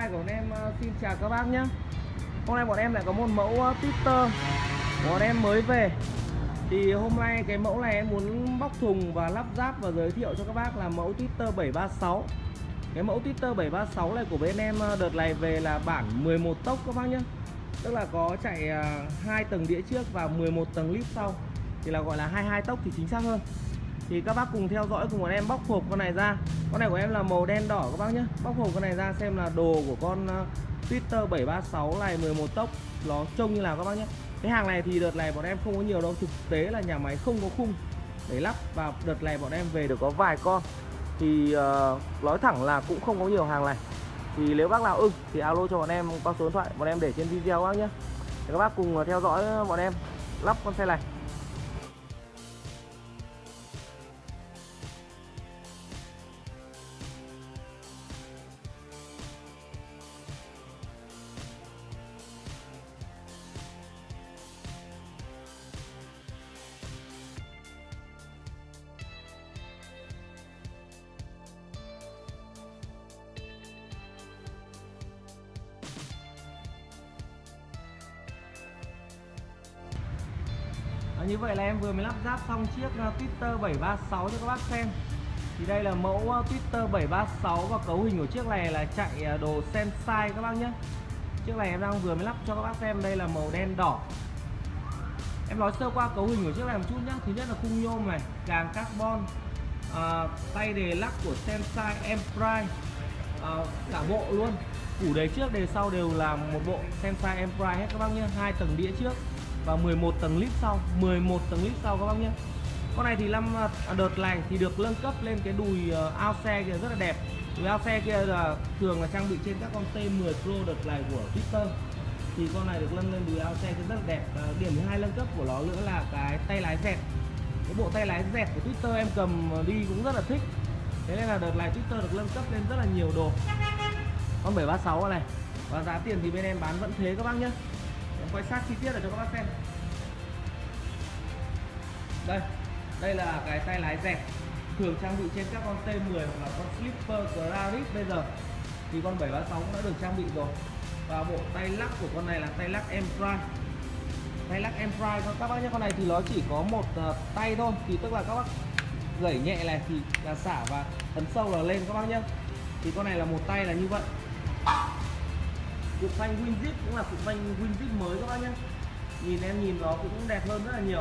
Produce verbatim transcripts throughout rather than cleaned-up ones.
Sense của bọn em uh, xin chào các bác nhé. Hôm nay bọn em lại có một mẫu uh, Twitter của bọn em mới về. Thì hôm nay cái mẫu này em muốn bóc thùng và lắp ráp và giới thiệu cho các bác là mẫu Twitter bảy ba sáu. Cái mẫu Twitter bảy ba sáu này của bên em đợt này về là bản mười một tốc các bác nhé. Tức là có chạy hai tầng đĩa trước và mười một tầng lip sau, thì là gọi là hai mươi hai tốc thì chính xác hơn. Thì các bác cùng theo dõi cùng bọn em bóc hộp con này ra. Con này của em là màu đen đỏ các bác nhé. Bóc hộp con này ra xem là đồ của con Twitter bảy ba sáu này mười một tốc nó trông như nào các bác nhé. Cái hàng này thì đợt này bọn em không có nhiều đâu, thực tế là nhà máy không có khung để lắp, và đợt này bọn em về được có vài con. Thì uh, nói thẳng là cũng không có nhiều hàng này. Thì nếu bác nào ưng thì alo cho bọn em qua số điện thoại bọn em để trên video các bác nhé. Để các bác cùng theo dõi bọn em lắp con xe này. À, như vậy là em vừa mới lắp ráp xong chiếc uh, Twitter bảy ba sáu cho các bác xem. Thì đây là mẫu uh, Twitter bảy ba sáu và cấu hình của chiếc này là chạy uh, đồ Sense các bác nhé. Chiếc này em đang vừa mới lắp cho các bác xem, đây là màu đen đỏ. Em nói sơ qua cấu hình của chiếc này một chút nhé. Thứ nhất là khung nhôm này, càng carbon, uh, tay đề lắc của Sense Empire, uh, cả bộ luôn. Củ đề trước đề sau đều là một bộ Sense Empire hết các bác nhé. Hai tầng đĩa trước và mười một tầng lip sau, mười một tầng lip sau các bác nhé. Con này thì năm đợt này thì được nâng cấp lên cái đùi ao xe kia rất là đẹp. Đùi ao xe kia là thường là trang bị trên các con T mười Pro đợt này của Twitter. Thì con này được nâng lên đùi ao xe kia rất là đẹp. Và điểm thứ hai nâng cấp của nó nữa là cái tay lái dẹt. Cái bộ tay lái dẹt của Twitter em cầm đi cũng rất là thích. Thế nên là đợt này Twitter được nâng cấp lên rất là nhiều đồ. Con bảy ba sáu này. Và giá tiền thì bên em bán vẫn thế các bác nhé. Em quay sát chi tiết để cho các bác xem. Đây, đây là cái tay lái dẹt thường trang bị trên các con T mười hoặc là con Slipper Claris bây giờ. Thì con bảy ba sáu cũng đã được trang bị rồi. Và bộ tay lắc của con này là tay lắc Empire. Tay lắc Empire các bác nhé, con này thì nó chỉ có một uh, tay thôi. Thì tức là các bác gẩy nhẹ này thì là xả và ấn sâu là lên các bác nhé. Thì con này là một tay là như vậy. Cụm phanh WinZip cũng là cụm phanh WinZip mới các bác nhé. Nhìn em nhìn nó cũng đẹp hơn rất là nhiều.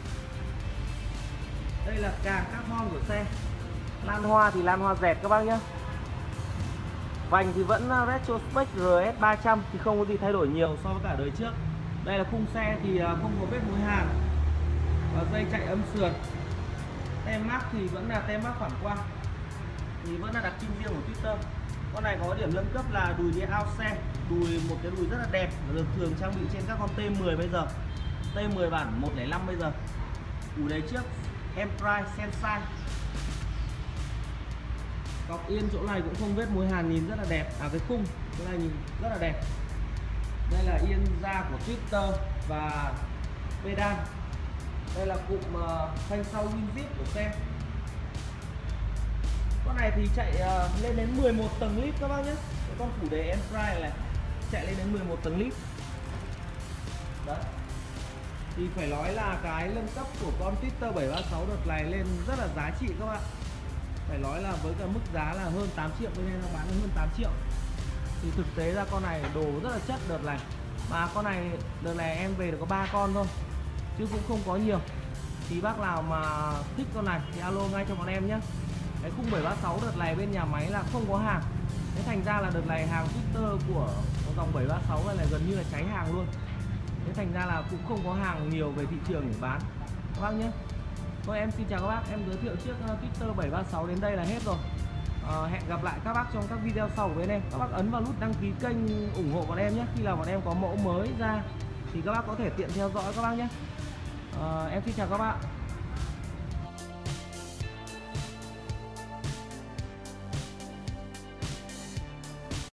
Đây là càng carbon của xe. Lan hoa thì lan hoa dẹt các bác nhé. Vành thì vẫn Retrospect R S ba trăm thì không có gì thay đổi nhiều so với cả đời trước. Đây là khung xe thì không có vết mối hàn. Và dây chạy âm sườn. Tem mác thì vẫn là tem mác phản quang. Thì vẫn là đặc trưng riêng của Twitter. Con này có điểm nâng cấp là đùi đĩa ao xe, đùi một cái đùi rất là đẹp, được thường trang bị trên các con T mười bây giờ, T mười bản một không năm bây giờ. Củ đề trước Empire Sense. Cọc yên chỗ này cũng không vết mối hàn, nhìn rất là đẹp. À cái khung chỗ này nhìn rất là đẹp. Đây là yên da của Twitter và pedal. Đây là cụm uh, phanh sau WinZip của xe. Con này thì chạy uh, lên đến mười một tầng lip các bác nhé. Cái con củ đề Empire này chạy lên đến mười một tầng lip. Đấy. Thì phải nói là cái nâng cấp của con Twitter bảy ba sáu đợt này lên rất là giá trị các bạn. Phải nói là với cái mức giá là hơn tám triệu, bên em nó bán hơn tám triệu. Thì thực tế ra con này đồ rất là chất đợt này. Mà con này đợt này em về được có ba con thôi, chứ cũng không có nhiều. Thì bác nào mà thích con này thì alo ngay cho bọn em nhé. Cái khung bảy ba sáu đợt này bên nhà máy là không có hàng. Thế thành ra là đợt này hàng Twitter của dòng bảy ba sáu này là gần như là cháy hàng luôn. Thế thành ra là cũng không có hàng nhiều về thị trường để bán các bác nhé. Thôi em xin chào các bác, em giới thiệu chiếc Twitter bảy ba sáu đến đây là hết rồi. à, Hẹn gặp lại các bác trong các video sau của bên em. Các bác ấn vào nút đăng ký kênh ủng hộ bọn em nhé. Khi nào bọn em có mẫu mới ra thì các bác có thể tiện theo dõi các bác nhé. à, Em xin chào các bạn.